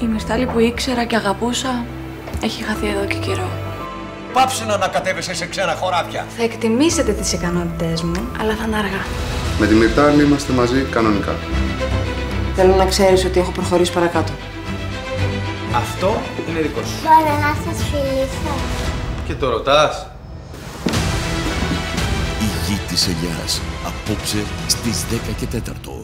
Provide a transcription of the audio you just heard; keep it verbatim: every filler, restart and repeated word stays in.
Η Μυρτάλη που ήξερα και αγαπούσα έχει χαθεί εδώ και καιρό. Πάψε να ανακατεύεσαι σε ξένα χωράφια. Θα εκτιμήσετε τις ικανότητές μου, αλλά θα είναι αργά. Με τη Μυρτάλη είμαστε μαζί κανονικά. Θέλω να ξέρεις ότι έχω προχωρήσει παρακάτω. Αυτό είναι δικό σου. Μπορώ να σας φιλήσω. Και το ρωτάς. Η γη της ελιάς, απόψε στις δέκα και τέσσερα.